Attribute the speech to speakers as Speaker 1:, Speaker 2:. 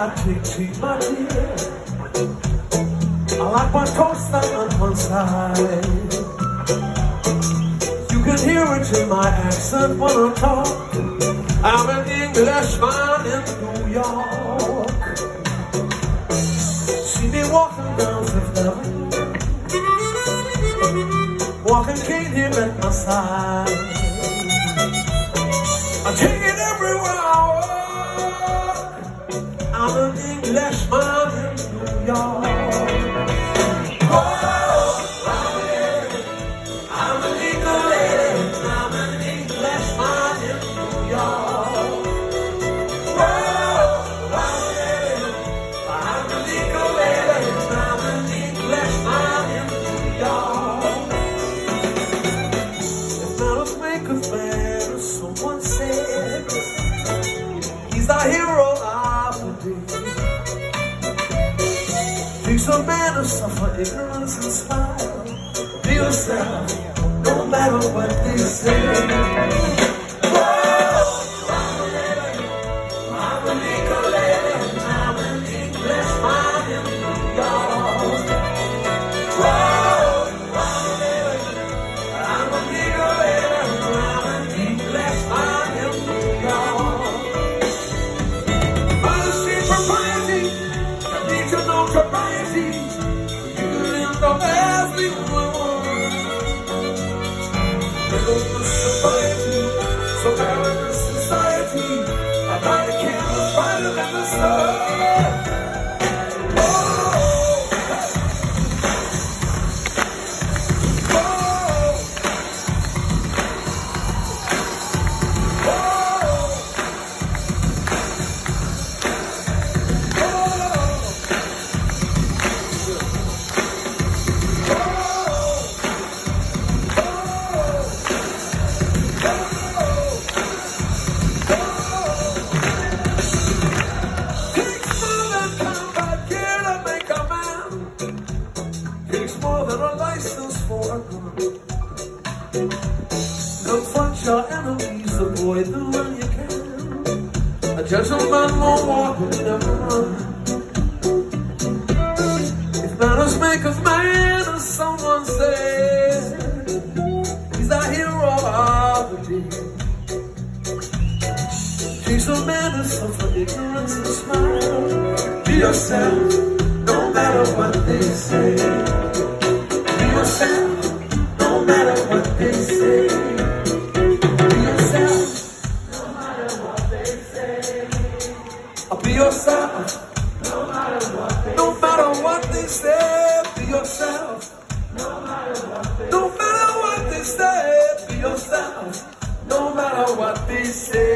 Speaker 1: my cheek, cheek, my dear. I like my toast on one side. You can hear it in my accent when I talk. I'm an Englishman in New York. See me walking down Fifth Avenue, walking cane here at my side. I take it everywhere I walk. I'm an Englishman in New York. Someone said he's the hero of the day. Takes a man to suffer ignorance and smile. Be yourself, no matter what they say. I'm an Englishman, I'm an Englishman in New York. I'm an sobriety, you in the every world. Little sobriety, so bad in this society. I light a candle brighter than the sun. More than a license for a gun. Confront your enemies, avoid them when you can. A gentleman won't walk and never run. If manners make of man, as someone said, he's the hero of the day. Takes a man to suffer ignorance and smile. Be yourself, no matter what they say. Yourself, no matter what they say. Be yourself, no matter what they say. Be yourself, no matter what they say. No matter what they say. Be yourself, no matter what they say. No matter what they say. Be yourself, no matter what they say.